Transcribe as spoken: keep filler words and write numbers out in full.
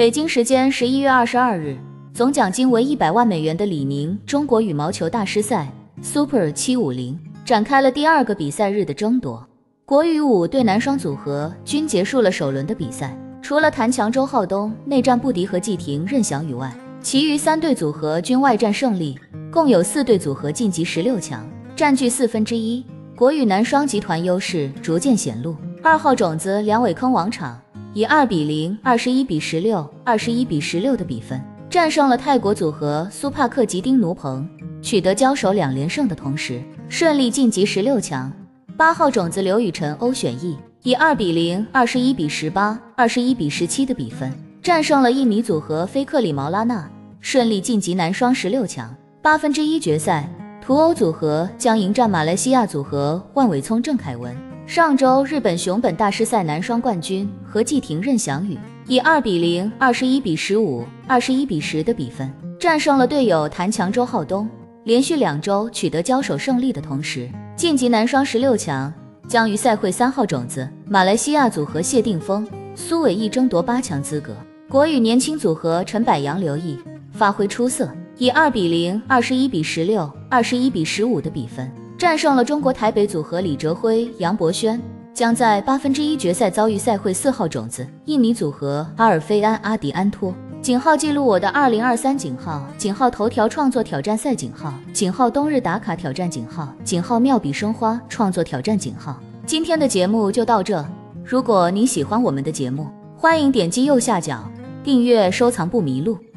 北京时间十一月二十二日，总奖金为一百万美元的李宁中国羽毛球大师赛 Super 七五零展开了第二个比赛日的争夺。国羽五对男双组合均结束了首轮的比赛，除了谭强周浩东内战不敌和季婷任翔宇外，其余三对组合均外战胜利，共有四对组合晋级十六强，占据四分之一。国羽男双集团优势逐渐显露，二号种子梁伟铿王昶以二比零、二十一比十六、二十一比十六的比分战胜了泰国组合苏帕克吉丁奴彭，取得交手两连胜的同时，顺利晋级十六强。八号种子刘雨辰欧选逸以二比零、二十一比十八、二十一比十七的比分战胜了印尼组合菲克里毛拉纳，顺利晋级男双十六强。八分之一决赛，图欧组合将迎战马来西亚组合万伟聪郑凯文。上周日本熊本大师赛男双冠军和季婷任翔宇以二比零、二十一比十五、二十一比十的比分战胜了队友谭强周浩东，连续两周取得交手胜利的同时，晋级男双十六强，将与赛会三号种子马来西亚组合谢定峰、苏伟毅争夺八强资格。国羽年轻组合陈柏杨刘毅发挥出色，以二比零、二十一比十六、二十一比十五的比分战胜了中国台北组合李哲辉、杨博轩，将在八分之一决赛遭遇赛会四号种子印尼组合阿尔菲安阿迪安托。井号记录我的二零二三井号，井号头条创作挑战赛井号，井号冬日打卡挑战井号，井号妙笔生花创作挑战井号。今天的节目就到这，如果您喜欢我们的节目，欢迎点击右下角订阅收藏不迷路。